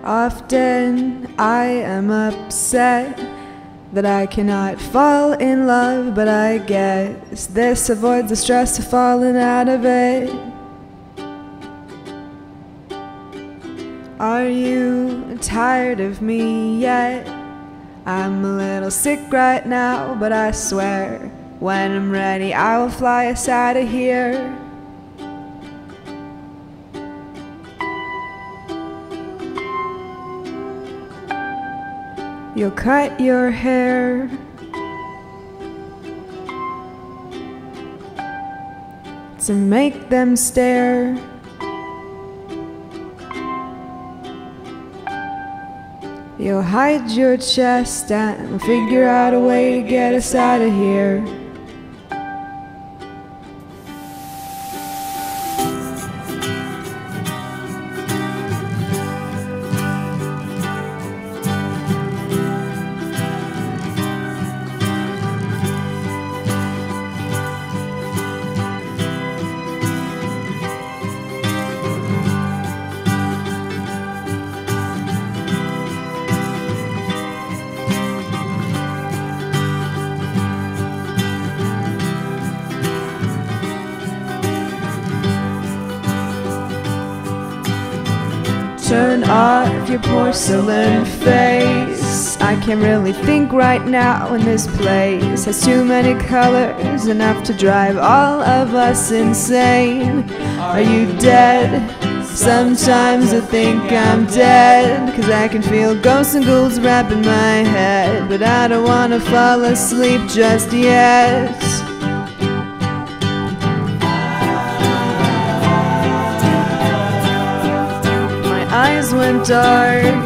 Often I am upset that I cannot fall in love, but I guess this avoids the stress of falling out of it. Are you tired of me yet? I'm a little sick right now, but I swear when I'm ready I will fly us out of here. You'll cut your hair to make them stare. You'll hide your chest and figure out a way to get us out of here. Turn off your porcelain face. I can't really think right now, and this place has too many colors, enough to drive all of us insane. Are you dead? Sometimes I think I'm dead, 'cause I can feel ghosts and ghouls wrapping my head, but I don't wanna fall asleep just yet. Eyes went dark.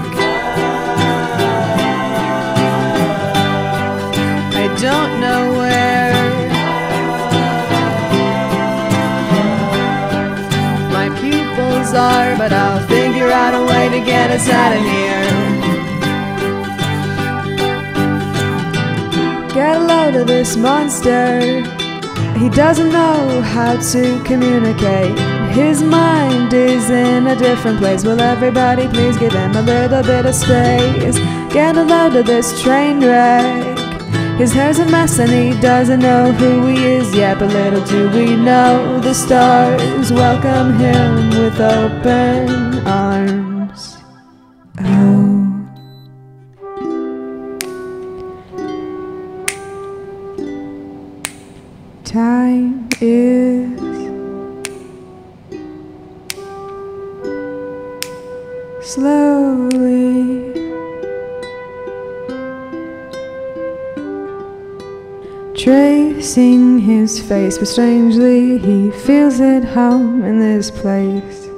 I don't know where. My pupils are, but I'll figure out a way to get us out of here. Get a load of this monster. He doesn't know how to communicate. His mind is in a different place. Will everybody please give him a little bit of space? Get a load of this train wreck. His hair's a mess and he doesn't know who he is yet, but little do we know the stars welcome him with open arms. Oh, time is slowly tracing his face, but strangely he feels at home in this place.